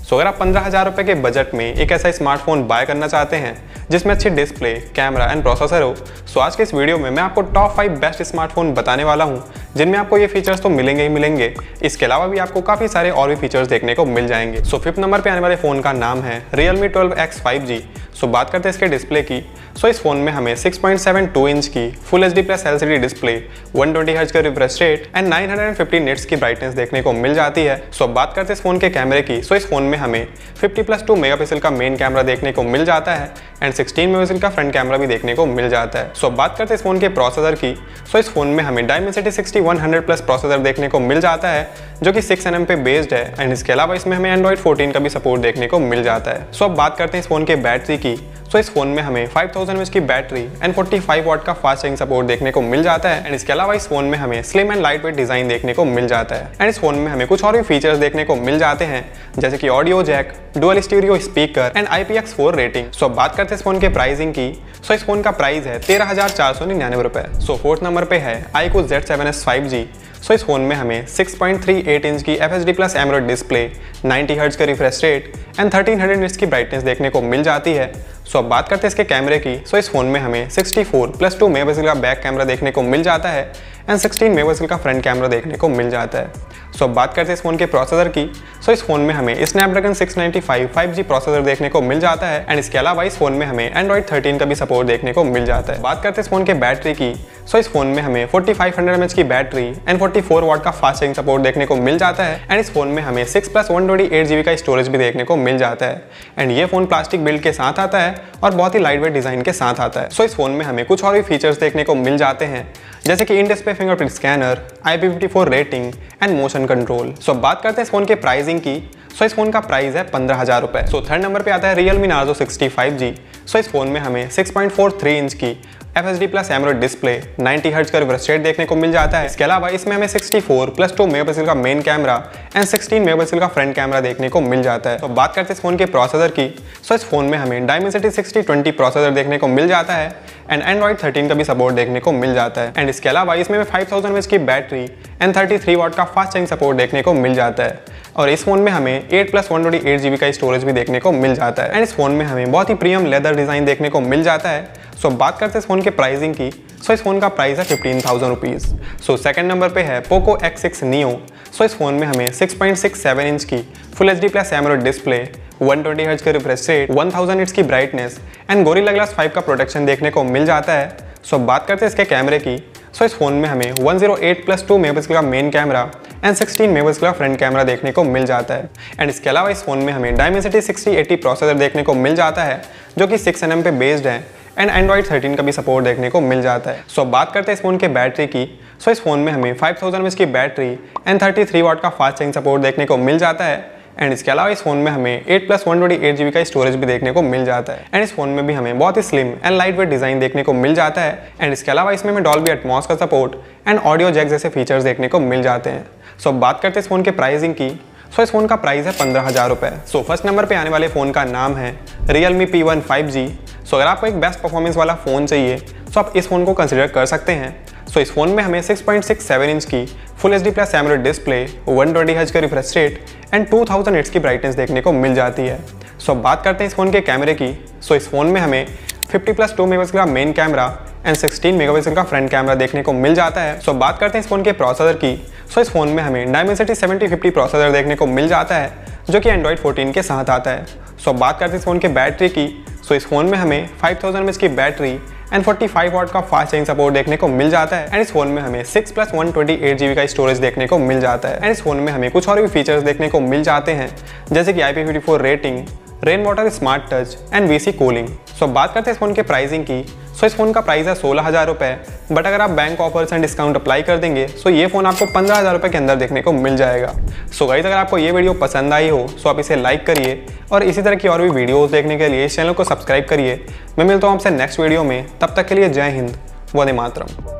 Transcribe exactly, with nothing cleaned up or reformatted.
सो अगर आप पंद्रह हज़ार रुपये के बजट में एक ऐसा स्मार्टफोन बाय करना चाहते हैं जिसमें अच्छी डिस्प्ले, कैमरा एंड प्रोसेसर हो, सो आज के इस वीडियो में मैं आपको टॉप फाइव बेस्ट स्मार्टफोन बताने वाला हूं जिनमें आपको ये फीचर्स तो मिलेंगे ही मिलेंगे, इसके अलावा भी आपको काफ़ी सारे और भी फीचर्स देखने को मिल जाएंगे। सो फिफ्थ नंबर पे आने वाले फ़ोन का नाम है Realme twelve X five G. So बात करते हैं इसके डिस्प्ले की। सो इस फोन में हमें six point seven two inch की full H D plus L C D display, one twenty hertz का refresh rate and nine hundred fifty nits की ब्राइटनेस देखने को मिल जाती है। सो अब बात करते हैं इस फोन के कैमरे की। सो इस फोन में हमें फिफ्टी प्लस टू मेगापिक्सल का मेन कैमरा देखने को मिल जाता है एंड सिक्सटीन मेगापिक्सल का फ्रंट कैमरा भी देखने को मिल जाता है। सो अब बात करते हैं इस फोन के प्रोसेसर की। सो इस फोन में हमें Dimensity sixty one hundred plus processor देखने को मिल जाता है जो कि सिक्स एन एम पे बेस्ड है एंड इसके अलावा इसमें हमें एंड्रॉइड फोर्टीन का भी सपोर्ट देखने को मिल जाता है। सो अब बात करते हैं इस फोन के बैटरी की। सो इस फोन में हमें फाइव थाउज़ेंड एमएच की battery and forty five watt का फास्ट चार्जिंग सपोर्ट देखने को मिल जाता है एंड इसके अलावा इस फोन में हमें slim and light weight design देखने को मिल जाता है एंड इस फोन में हमें कुछ और भी फीचर्स देखने को मिल जाते हैं जैसे कि audio jack, dual stereo speaker and I P X four rating. So अब बात करते हैं इस फोन के प्राइसिंग की। सो इस फोन का प्राइस है तेरह हजार चार सौ निन्यानवे रुपए। सो फोर्थ नंबर पे है iQOO Z seven S five G. So इस फोन में हमें six point three eight inch की F H D plus AMOLED display, ninety hertz का refresh rate and thirteen hundred nits की ब्राइटनेस देखने को मिल जाती है। सो अब बात करते हैं इसके कैमरे की। सो इस फोन में हमें sixty four plus two megapixel का बैक कैमरा देखने को मिल जाता है एंड सिक्सटीन मेगापिक्सल का फ्रंट कैमरा देखने को मिल जाता है। सो अब बात करते हैं इस फोन के प्रोसेसर की। सो इस फोन में हमें Snapdragon six ninety five five G processor देखने को मिल जाता है एंड इसके अलावा इस फोन में हमें एंड्रॉइड थर्टीन का भी सपोर्ट देखने को मिल जाता है। बात करते हैं इस फोन के बैटरी की। सो इस फोन में हमें फोर्टी फाइव हंड्रेड एमएच की battery and forty four watt का फास्ट चार्जिंग सपोर्ट देखने को मिल जाता है एंड इस फोन में हमें six plus one twenty eight GB का स्टोरेज भी देखने को मिल जाता है एंड ये फोन प्लास्टिक बिल्ड के साथ आता है और बहुत ही लाइट वेट डिजाइन के साथ आता है। सो इस फोन में हमें कुछ और भी फीचर्स देखने को मिल जाते हैं जैसे कि in display fingerprint scanner, I P fifty four rating and motion control. So बात करते हैं इस फोन के प्राइसिंग की। सो इस फोन का प्राइस है पंद्रह हजार रुपए। सो थर्ड नंबर पे आता है Realme Narzo sixty five G. So इस फोन में हमें six point four three inch की F H D plus AMOLED display, ninety hertz का रिफ्रेश रेट देखने को मिल जाता है। इसके अलावा इसमें हमें sixty four plus two megapixel का main camera and sixteen megapixel का फ्रंट कैमरा देखने को मिल जाता है। तो बात करते हैं इस फोन के प्रोसेसर की। सो इस फोन में हमें डायमेंसिटी सिक्सटी ट्वेंटी प्रोसेसर देखने को मिल जाता है एंड एंड्रॉइड थर्टीन का भी सपोर्ट देखने को मिल जाता है एंड इसके अलावा इसमें फाइव थाउज़ेंड एमएच की battery and thirty three watt का फास्ट चार्जिंग सपोर्ट देखने को मिल जाता है और इस फोन में हमें eight plus one twenty eight GB का स्टोरेज भी देखने को मिल जाता है एंड इस फोन में हमें बहुत ही प्रीमियम लेदर डिजाइन देखने को मिल जाता है। सो बात करते हैं इस फोन के प्राइसिंग की। सो इस फोन का प्राइस है fifteen thousand rupees. So second number पे है Poco X six Neo. So इस फोन में हमें six point six seven inch की full H D plus AMOLED display, one twenty hertz का refresh rate, one thousand nits की brightness and Gorilla Glass five का protection देखने को मिल जाता है। सो बात करते हैं इसके कैमरे की। सो इस फोन में हमें one zero eight plus two megapixel का main camera and sixteen megapixel का फ्रंट कैमरा देखने को मिल जाता है एंड इसके अलावा इस फोन में हमें डायमेंसिटी सिक्सटी एटी प्रोसेसर देखने को मिल जाता है जो कि सिक्स एन एम पे बेस्ड है एंड एंड्रॉइड थर्टीन का भी सपोर्ट देखने को मिल जाता है। सो so, बात करते हैं इस फोन के बैटरी की। सो so, इस फोन में हमें फाइव थाउज़ेंड एमएच की battery and thirty three watt का फास्ट चार्जिंग सपोर्ट देखने को मिल जाता है एंड इसके अलावा इस फोन में हमें eight plus one twenty eight GB का स्टोरेज भी देखने को मिल जाता है एंड इस फोन में भी हमें बहुत ही slim and light weight design देखने को मिल जाता है एंड इसके अलावा इसमें हमें डॉल्बी एटमॉस का सपोर्ट एंड ऑडियो जैक जैसे फीचर्स देखने को मिल जाते हैं। सो so, बात करते हैं इस फोन के प्राइसिंग की। सो इस फोन का प्राइस है पंद्रह हजार रुपए। सो फर्स्ट नंबर पे आने वाले फोन का नाम है Realme P one five G. So अगर आपको एक बेस्ट परफॉर्मेंस वाला फोन चाहिए तो आप इस फोन को कंसिडर कर सकते हैं। सो इस फोन में हमें six point six seven inch की full H D plus AMOLED display, one twenty hertz का refresh rate and two thousand nits की ब्राइटनेस देखने को मिल जाती है। सो अब बात करते हैं इस फोन के कैमरे की। सो इस फोन में हमें फिफ्टी प्लस टू मेगापिक्सल का main camera and sixteen megapixel का फ्रंट कैमरा देखने को मिल जाता है। सो बात करते हैं इस फोन के प्रोसेसर की। सो इस फोन में हमें डायमेंसिटी सेवेंटी फिफ्टी प्रोसेसर देखने को मिल जाता है जो कि एंड्रॉइड फोर्टीन के साथ आता है। सो बात करते हैं इस फोन के बैटरी की। सो इस फोन में हमें फाइव थाउज़ेंड एमएच की battery and forty five watt का फास्ट चार्जिंग सपोर्ट देखने को मिल जाता है एंड इस फोन में हमें six plus one twenty eight GB का स्टोरेज देखने को मिल जाता है एंड इस फोन में हमें कुछ और भी फीचर्स देखने को मिल जाते हैं जैसे कि I P fifty four rating, rain water smart touch and V C cooling. So बात करते हैं इस फोन के प्राइसिंग की। सो इस फोन का प्राइस है सोलह हजार रुपए बट अगर आप bank offers and discount apply कर देंगे सो ये फोन आपको पंद्रह हजार रुपए के अंदर देखने को मिल जाएगा। सो गाइस, अगर आपको ये वीडियो पसंद आई हो सो आप इसे लाइक करिए और इसी तरह की और भी वीडियोस देखने के लिए इस चैनल को सब्सक्राइब करिए। मैं मिलता हूँ आपसे नेक्स्ट वीडियो में, तब तक के लिए जय हिंद, वंदे मातरम।